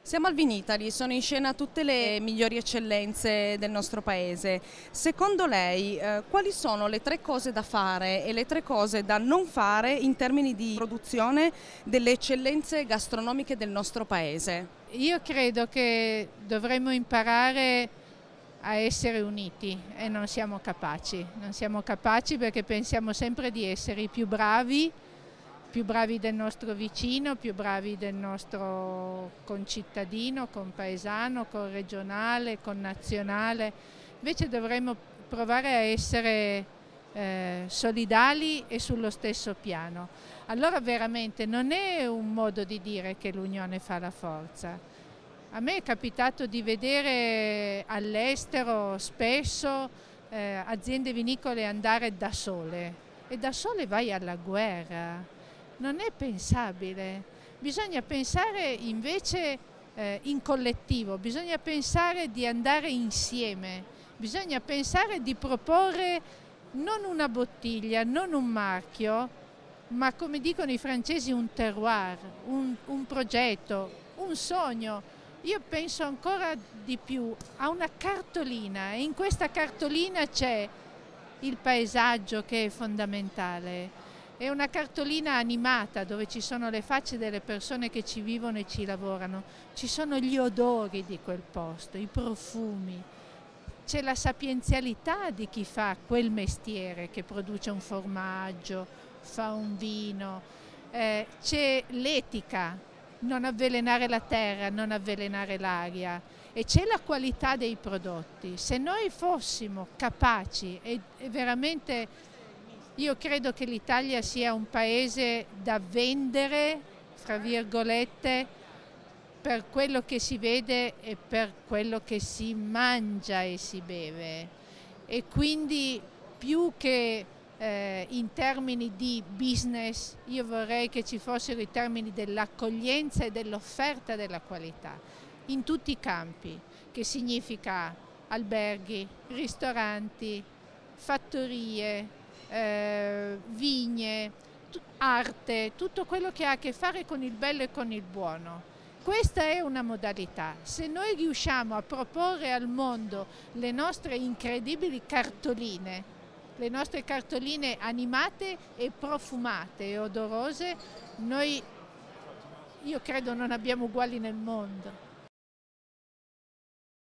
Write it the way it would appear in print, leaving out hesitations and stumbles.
Siamo al Vinitaly, sono in scena tutte le migliori eccellenze del nostro paese. Secondo lei, quali sono le tre cose da fare e le tre cose da non fare in termini di produzione delle eccellenze gastronomiche del nostro paese? Io credo che dovremmo imparare a essere uniti e non siamo capaci. Non siamo capaci perché pensiamo sempre di essere i più bravi del nostro vicino, più bravi del nostro concittadino, compaesano, regionale, nazionale. Invece dovremmo provare a essere solidali e sullo stesso piano. Allora veramente non è un modo di dire che l'unione fa la forza. A me è capitato di vedere all'estero spesso aziende vinicole andare da sole e da sole vai alla guerra. Non è pensabile. Bisogna pensare invece in collettivo, bisogna pensare di andare insieme, bisogna pensare di proporre non una bottiglia, non un marchio, ma come dicono i francesi un terroir, un progetto, un sogno. Io penso ancora di più a una cartolina e in questa cartolina c'è il paesaggio che è fondamentale. È una cartolina animata dove ci sono le facce delle persone che ci vivono e ci lavorano, ci sono gli odori di quel posto, i profumi, c'è la sapienzialità di chi fa quel mestiere, che produce un formaggio, fa un vino, c'è l'etica, non avvelenare la terra, non avvelenare l'aria, e c'è la qualità dei prodotti. Se noi fossimo capaci e veramente, io credo che l'Italia sia un paese da vendere, fra virgolette, per quello che si vede e per quello che si mangia e si beve. E quindi più che in termini di business, io vorrei che ci fossero i termini dell'accoglienza e dell'offerta della qualità, in tutti i campi, che significa alberghi, ristoranti, fattorie, vigne, arte, tutto quello che ha a che fare con il bello e con il buono. Questa è una modalità. Se noi riusciamo a proporre al mondo le nostre incredibili cartoline, le nostre cartoline animate e profumate e odorose, io credo non abbiamo uguali nel mondo.